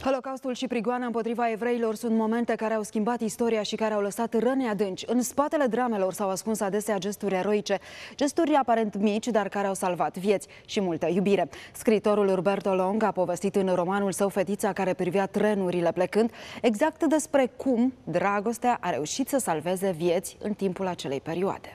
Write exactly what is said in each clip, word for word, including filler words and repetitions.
Holocaustul și prigoana împotriva evreilor sunt momente care au schimbat istoria și care au lăsat răni adânci. În spatele dramelor s-au ascuns adesea gesturi eroice, gesturi aparent mici, dar care au salvat vieți și multă iubire. Scriitorul Roberto Long a povestit în romanul său Fetița care privea trenurile plecând exact despre cum dragostea a reușit să salveze vieți în timpul acelei perioade.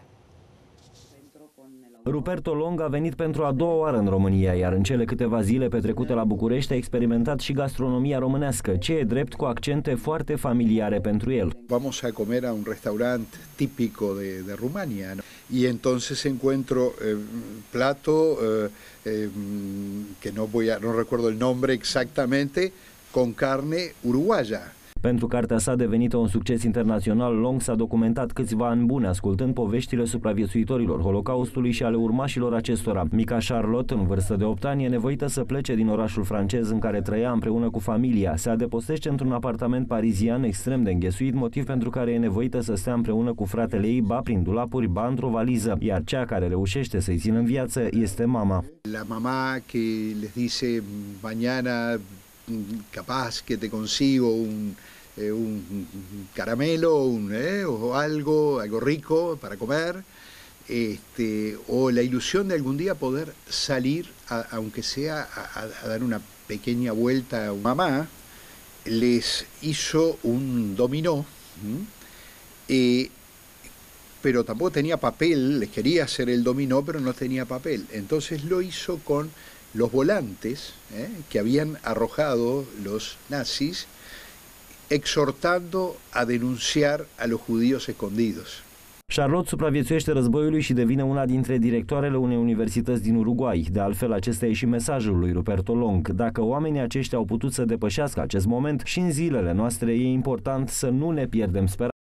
Roberto Long a venit pentru a doua oară în România, iar în cele câteva zile petrecute la București a experimentat și gastronomia românească, ce e drept cu accente foarte familiare pentru el. Vamos a comer a un restaurante típico de, de Rumania, ¿no? Y entonces encuentro eh, plato eh, eh, que no voy a, no recuerdo el nombre exactamente, con carne uruguaya. Pentru cartea sa devenită un succes internațional, Long s-a documentat câțiva ani buni ascultând poveștile supraviețuitorilor Holocaustului și ale urmașilor acestora. Mica Charlotte, în vârstă de opt ani, e nevoită să plece din orașul francez în care trăia împreună cu familia. Se adăpostește într-un apartament parizian extrem de înghesuit, motiv pentru care e nevoită să stea împreună cu fratele ei, ba prin dulapuri, ba într-o valiză, iar cea care reușește să-i țină în viață este mama. La mamá que les dice mañana capaz que te consigo un, eh, un caramelo un, eh, o algo, algo rico para comer, este, o la ilusión de algún día poder salir, a, aunque sea a, a dar una pequeña vuelta. Mamá les hizo un dominó, eh, pero tampoco tenía papel, les quería hacer el dominó, pero no tenía papel. Entonces lo hizo con los volantes eh, que habían arrojado los nazis, exhortando a denunciar a los judíos escondidos. Charlotte supraviețuiește războiului și devine una dintre directoarele unei universități din Uruguay. De altfel, acesta e și mesajul lui Roberto Long. Dacă oamenii aceștia au putut să depășească acest moment, și în zilele noastre e important să nu ne pierdem speranța.